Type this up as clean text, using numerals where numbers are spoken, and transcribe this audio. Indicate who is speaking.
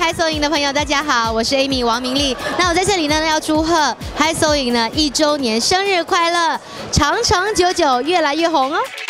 Speaker 1: 嗨收影的朋友，大家好，我是 Amy 王明丽。那我在这里呢，要祝贺嗨收影呢1周年生日快乐，长长久久，越来越红哦。